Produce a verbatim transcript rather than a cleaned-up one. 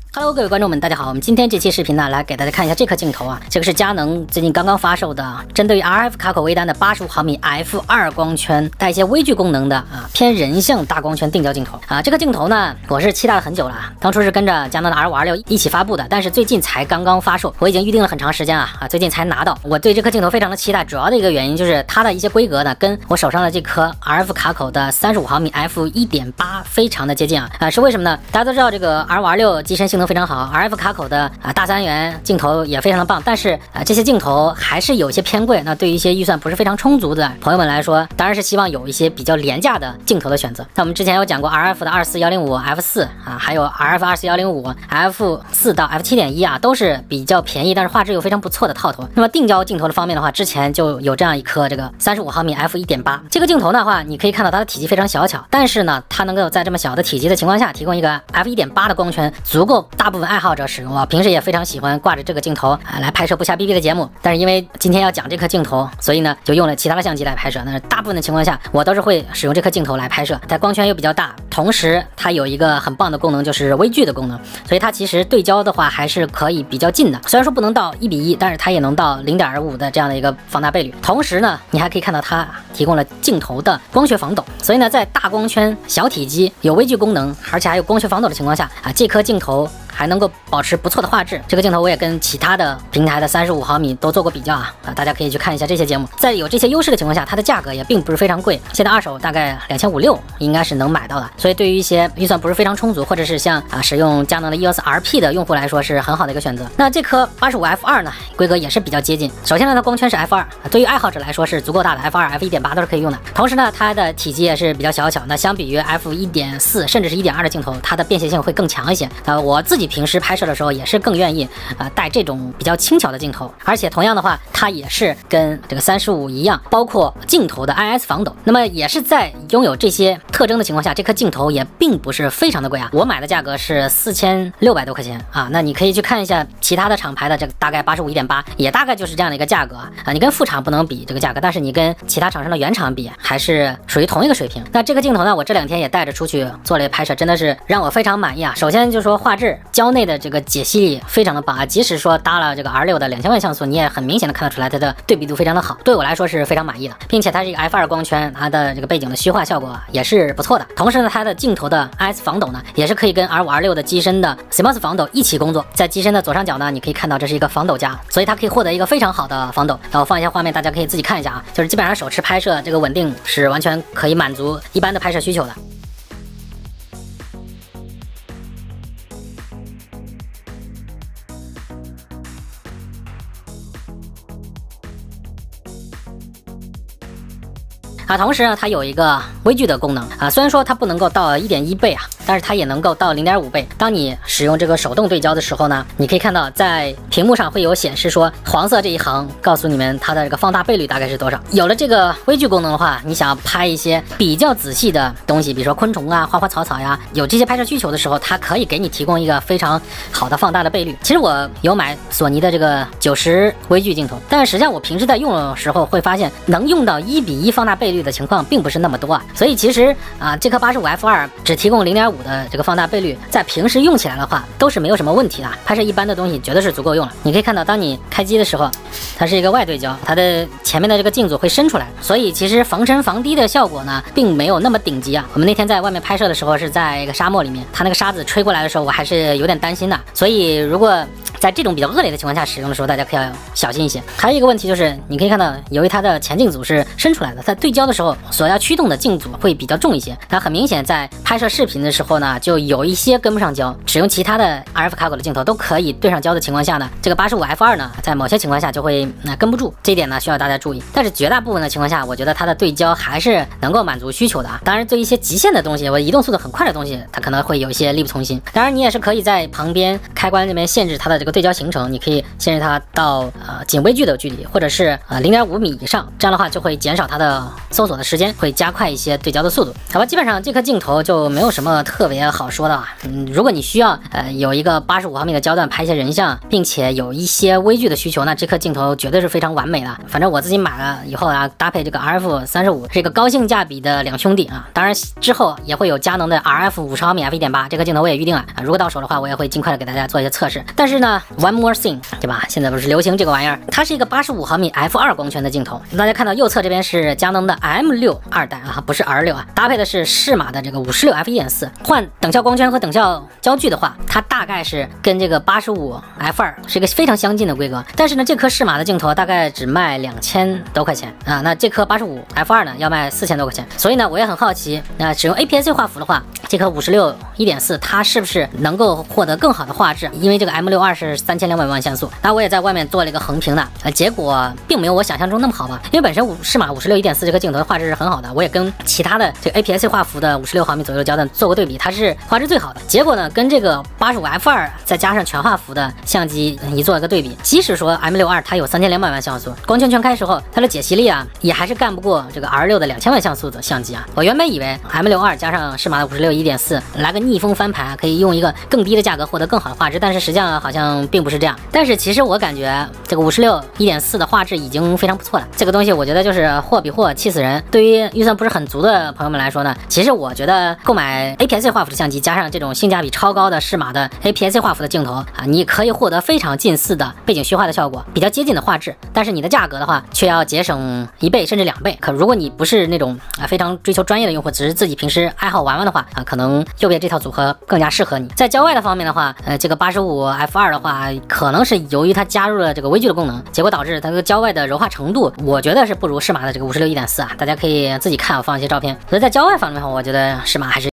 Hello， 各位观众们，大家好。我们今天这期视频呢，来给大家看一下这颗镜头啊，这个是佳能最近刚刚发售的，针对于 R F 卡口微单的八十五毫米 F 二 光圈，带一些微距功能的啊，偏人像大光圈定焦镜头啊。这个镜头呢，我是期待了很久了，当初是跟着佳能的 R 五 R 六一起发布的，但是最近才刚刚发售，我已经预定了很长时间啊啊，最近才拿到。我对这颗镜头非常的期待，主要的一个原因就是它的一些规格呢，跟我手上的这颗 R F 卡口的三十五毫米 F 一点八 非常的接近啊啊，是为什么呢？大家都知道这个 R 五 R 六机身性能非常好 ，R F 卡口的啊大三元镜头也非常的棒，但是啊这些镜头还是有些偏贵。那对于一些预算不是非常充足的朋友们来说，当然是希望有一些比较廉价的镜头的选择。那我们之前有讲过 R F 的二四一零五 F 四 啊，还有 R F 二四一零五 F 四 到 F 七点一 啊，都是比较便宜，但是画质又非常不错的套头。那么定焦镜头的方面的话，之前就有这样一颗这个三十五毫米 F 一点八 这个镜头的话，你可以看到它的体积非常小巧，但是呢，它能够在这么小的体积的情况下提供一个 F 一点八 的光圈，足够大部分爱好者使用啊。平时也非常喜欢挂着这个镜头啊来拍摄不瞎逼逼的节目，但是因为今天要讲这颗镜头，所以呢就用了其他的相机来拍摄。但是大部分的情况下，我都是会使用这颗镜头来拍摄，它光圈又比较大，同时它有一个很棒的功能，就是微距的功能，所以它其实对焦的话还是可以比较近的。虽然说不能到一比一，但是它也能到零点五的这样的一个放大倍率。同时呢，你还可以看到它提供了镜头的光学防抖，所以呢，在大光圈、小体积、有微距功能，而且还有光学防抖的情况下啊，这颗镜头还能够保持不错的画质。这个镜头我也跟其他的平台的三十五毫米都做过比较啊，啊，大家可以去看一下这些节目。在有这些优势的情况下，它的价格也并不是非常贵，现在二手大概两千五六应该是能买到的。所以对于一些预算不是非常充足，或者是像啊使用佳能的 E O S R P 的用户来说，是很好的一个选择。那这颗八十五 F 二 呢，规格也是比较接近。首先呢，它光圈是 F 二，对于爱好者来说是足够大的 ，F 二、F 一点八 都是可以用的。同时呢，它的体积也是比较小巧。那相比于 F 一点四 甚至是一点二的镜头，它的便携性会更强一些。啊，我自己平时拍摄的时候也是更愿意啊、呃、带这种比较轻巧的镜头，而且同样的话，它也是跟这个三十五一样，包括镜头的 I S 防抖。那么也是在拥有这些特征的情况下，这颗镜头也并不是非常的贵啊。我买的价格是四千六百多块钱啊。那你可以去看一下其他的厂牌的这个大概八十五一点八，也大概就是这样的一个价格啊。你跟副厂不能比这个价格，但是你跟其他厂商的原厂比，还是属于同一个水平。那这个镜头呢，我这两天也带着出去做了拍摄，真的是让我非常满意啊。首先就说画质，焦内的这个解析力非常的棒啊，即使说搭了这个 R 六的两千万像素，你也很明显的看得出来它的对比度非常的好，对我来说是非常满意的，并且它是一个 F 二 光圈，它的这个背景的虚化效果也是不错的。同时呢，它的镜头的 I S 防抖呢，也是可以跟 R 五 R 六的机身的 C M O S 防抖一起工作。在机身的左上角呢，你可以看到这是一个防抖夹，所以它可以获得一个非常好的防抖。然后放一下画面，大家可以自己看一下啊，就是基本上手持拍摄这个稳定是完全可以满足一般的拍摄需求的。啊，同时呢，它有一个微距的功能啊，虽然说它不能够到 一点一 倍啊，但是它也能够到 零点五 倍。当你使用这个手动对焦的时候呢，你可以看到在屏幕上会有显示说黄色这一行告诉你们它的这个放大倍率大概是多少。有了这个微距功能的话，你想拍一些比较仔细的东西，比如说昆虫啊、花花草草呀，有这些拍摄需求的时候，它可以给你提供一个非常好的放大的倍率。其实我有买索尼的这个九十微距镜头，但是实际上我平时在用的时候会发现，能用到一比一放大倍率的情况并不是那么多啊，所以其实啊，这颗八十五 F 二 只提供 零点五 的这个放大倍率，在平时用起来的话都是没有什么问题的，拍摄一般的东西绝对是足够用了。你可以看到，当你开机的时候，它是一个外对焦，它的前面的这个镜组会伸出来，所以其实防尘防滴的效果呢，并没有那么顶级啊。我们那天在外面拍摄的时候是在一个沙漠里面，它那个沙子吹过来的时候，我还是有点担心的。所以如果在这种比较恶劣的情况下使用的时候，大家可以要小心一些。还有一个问题就是，你可以看到，由于它的前镜组是伸出来的，在对焦的时候所要驱动的镜组会比较重一些。它很明显在拍摄视频的时候呢，就有一些跟不上焦。使用其他的 R F 卡口的镜头都可以对上焦的情况下呢，这个八十五 F 二 呢，在某些情况下就会呃跟不住，这一点呢需要大家注意。但是绝大部分的情况下，我觉得它的对焦还是能够满足需求的啊。当然，对一些极限的东西，我移动速度很快的东西，它可能会有一些力不从心。当然，你也是可以在旁边开关这边限制它的这个对焦行程，你可以限制它到呃仅微距的距离，或者是呃零点五米以上，这样的话就会减少它的搜索的时间，会加快一些对焦的速度。好吧，基本上这颗镜头就没有什么特别好说的啊。嗯，如果你需要呃有一个八十五毫米的焦段拍一些人像，并且有一些微距的需求，那这颗镜头绝对是非常完美的。反正我自己买了以后啊，搭配这个 R F 三十五是一个高性价比的两兄弟啊。当然之后也会有佳能的 R F 五十毫米 f 一点八，这个镜头我也预定了啊。如果到手的话，我也会尽快的给大家做一些测试。但是呢 ，one more thing， 对吧？现在不是流行这个玩意儿，它是一个八十五毫米 f 二光圈的镜头。大家看到右侧这边是佳能的 M 六二代啊，不是 R 六啊，搭配的是适马的这个五十六 f 一点四。换等效光圈和等效焦距的话，它大概是跟这个八十五 f 二是一个非常相近的规格。但是呢，这颗适马的镜头大概只卖两千多块钱啊，那这颗八十五 f 二呢要卖四千多块钱。所以呢，我也很好奇，那、呃、使用 A P S C 画幅的话，这颗五十六 一点四它是不是能够获得更好的画质？因为这个 M 六二是三千两百万像素，那我也在外面做了一个横屏的，呃，结果并没有我想象中那么好吧。因为本身适马五十六 一点四这个镜头的画质是很好的，我也跟其他的这个 A P S C 画幅的五十六毫米左右的焦段做过对比，它是画质最好的。结果呢，跟这个八十五 f 二再加上全画幅的相机一做一个对比，即使说 M 六二它有三千两百万像素，光圈全开时候它的解析力啊也还是干不过这个 R 六的两千万像素的相机啊。我原本以为 M 六二加上适马的五十六 一点四来个逆风翻盘，可以用一个更低的价格获得更好的画质，但是实际上好像并不是这样。但是其实我感觉这个五十六 一点四的画质已经非常不错了，这个东西我觉得就是货比货气死人。对于预算不是很足的朋友们来说呢，其实我觉得购买 A P S C 画幅的相机加上这种性价比超高的适马的 A P S C 画幅的镜头啊，你可以获得非常近似的背景虚化的效果，比较接近的画质，但是你的价格的话却要节省一倍甚至两倍。可如果你不是那种啊非常追求专业的用户，只是自己平时爱好玩玩的话啊，可能右边这套组合更加适合你。在郊外的方面的话，呃，这个八十五 f 二的话，可能是由于它加入了这个微距的功能，结果导致它这个郊外的柔化程度，我觉得是不如适马的这个五十六 一点四啊。大家可以自己看，我放一些照片。所以在郊外方面的话，我觉得适马还是